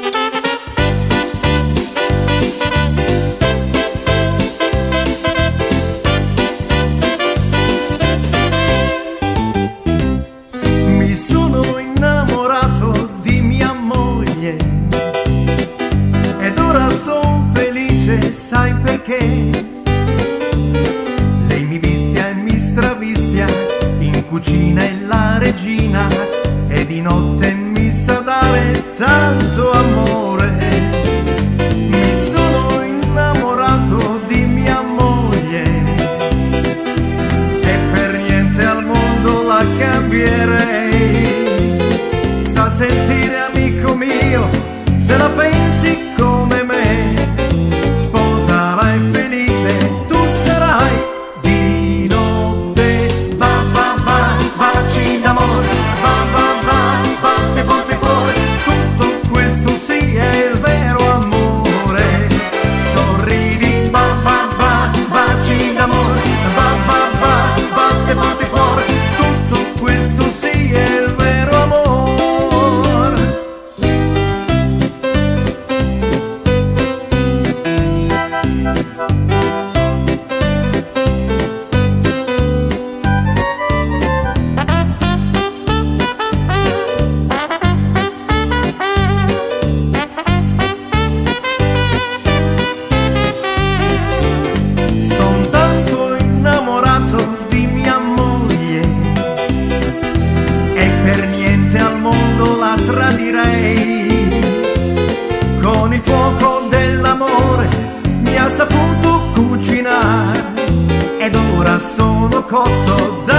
Sai perché? Lei mi vizia e mi stravizia, in cucina è la regina e di notte mi sa dare tanto amore. Mi sono innamorato di mia moglie e per niente al mondo la cambierei. Sta a sentire, amico mio, se la pensi come me. Con il fuoco dell'amore mi ha saputo cucinare ed ora sono cotto